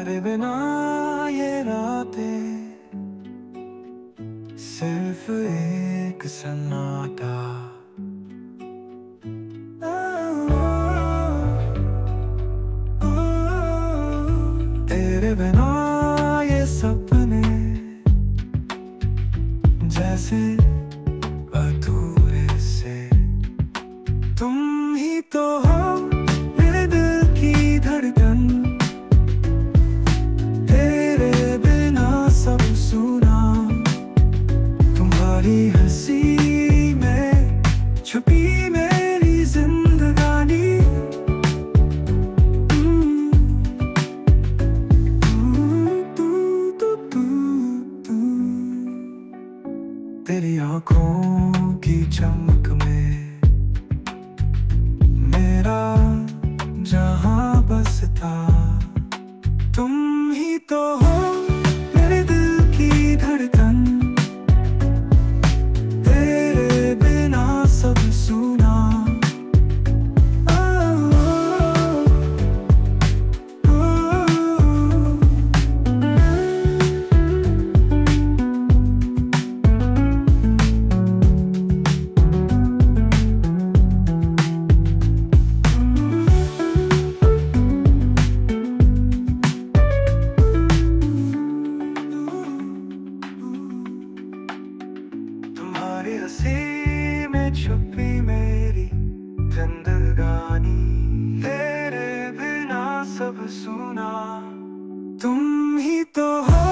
तेरे बिना ये रातें सिर्फ एक सन्नाटा। तेरे बिना ये सपने जैसे अधूरे से। तुम ही तो हो मेरे दिल की धड़कन, तेरे बिना सब सुना। तुम्हारी हंसी में छुपी मेरी जिंदगानी। तेरी आँखों की चमक में मेरा जहां बसता। तुम ही तो हो मेरे दिल की धड़कन, तेरे बिना सब सुना। तुम्हारी हंसी में छुपी मेरी जिंदगानी, तेरे बिना सब सुना। तुम ही तो हो